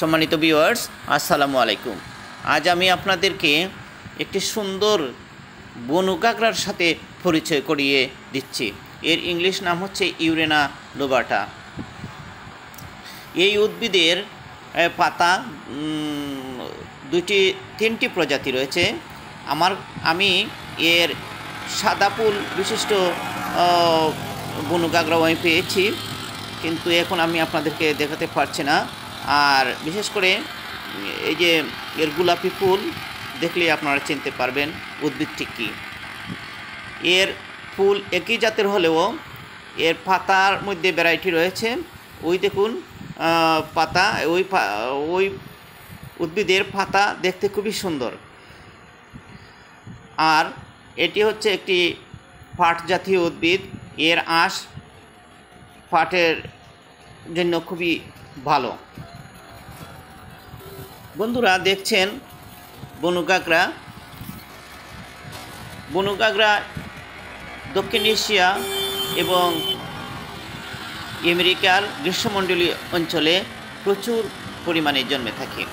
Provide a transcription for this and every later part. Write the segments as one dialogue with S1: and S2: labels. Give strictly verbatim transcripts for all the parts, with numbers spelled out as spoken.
S1: সম্মানিত ভিউয়ার্স, আসসালামু আলাইকুম। আজ আমি আপনাদেরকে একটি সুন্দর বনুকাগড়ার সাথে পরিচয় করিয়ে দিচ্ছি। এর ইংলিশ নাম হচ্ছে ইউরেনা লোবাটা। এই উদ্ভিদের পাতা দুটি তিনটি প্রজাতি রয়েছে। আমার আমি এর সাদা ফুল বিশিষ্ট বনুকাগড়াও আমি পেয়েছি, কিন্তু এখন আমি আপনাদেরকে দেখাতে পারছি না। আর বিশেষ করে এই যে এর গোলাপি ফুল দেখলে আপনারা চিনতে পারবেন উদ্ভিদটি কী। এর ফুল একই জাতের হলেও এর পাতার মধ্যে ভ্যারাইটি রয়েছে। ওই দেখুন পাতা, ওই ওই উদ্ভিদের পাতা দেখতে খুবই সুন্দর। আর এটি হচ্ছে একটি পাট জাতীয় উদ্ভিদ। এর আঁশ পাটের জন্য খুবই ভালো। বন্ধুরা দেখছেন বনুকাগড়া। বনুকাগড়া দক্ষিণ এশিয়া এবং আমেরিকার গ্রীষ্মমণ্ডলীয় অঞ্চলে প্রচুর পরিমাণে জন্মে থাকে।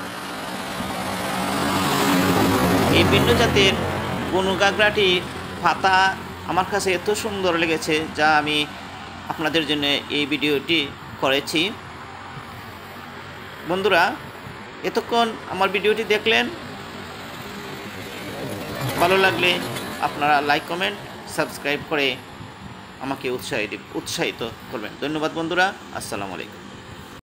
S1: এই ভিন্ন জাতের বনুকাগড়াটি পাতা আমার কাছে এত সুন্দর লেগেছে, যা আমি আপনাদের জন্য এই ভিডিওটি করেছি। বন্ধুরা, এতক্ষণ আমার ভিডিওটি দেখলেন। ভালো লাগলে আপনারা লাইক, কমেন্ট, সাবস্ক্রাইব করে আমাকে উৎসাহিত উৎসাহিত করবেন। ধন্যবাদ বন্ধুরা, আসসালামু আলাইকুম।